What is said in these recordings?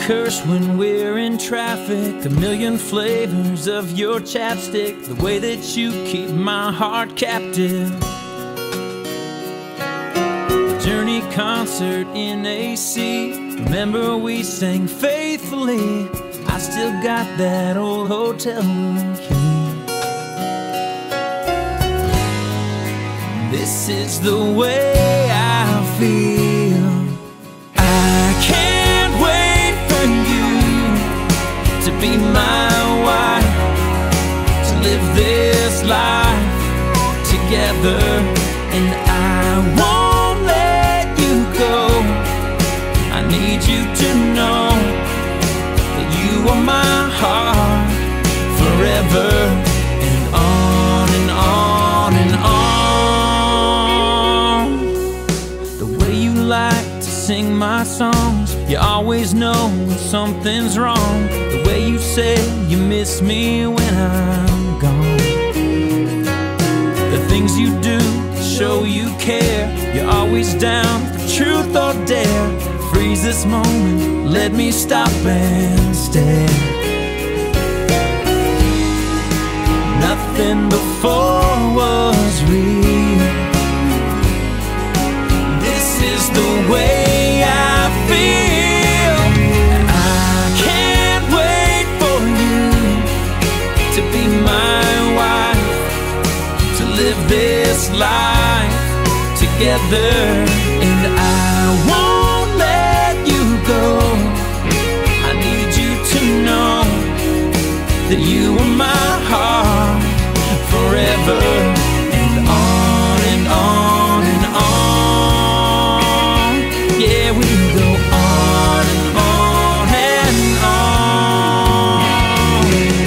curse when we're in traffic. A million flavors of your chapstick. The way that you keep my heart captive. The Journey concert in AC. Remember we sang faithfully. I still got that old hotel room key. This is the way I feel. I can't wait for you to be my wife, to live this life together. And I won't let you go. I need you to know that you are my heart forever. And on and on and on. The way you like to sing my songs, you always know when something's wrong. The way you say you miss me when I'm gone. The things you do to show you care. You're always down for truth or dare. Freeze this moment, let me stop and stare. Nothing before was real. This is the way I feel. I can't wait for you to be my wife, to live this life together. And I won't let you go. I need you to know that you are my heart forever. And on and on and on. Yeah, we go on and on and on.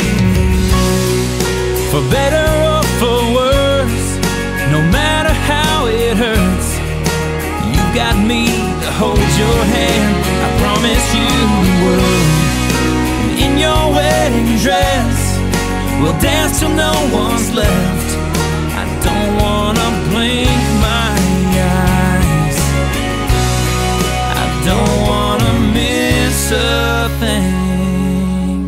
For better or for worse, no matter how it hurts, you got me to hold your hand. I promise you will. In your wedding dress, we'll dance till no one's left. I don't wanna blink my eyes. I don't wanna miss a thing.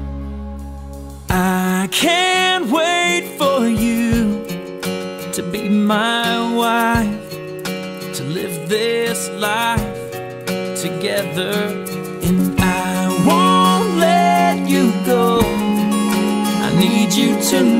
I can't wait for you to be my wife, to live this life together. And I won't let you go. I need you to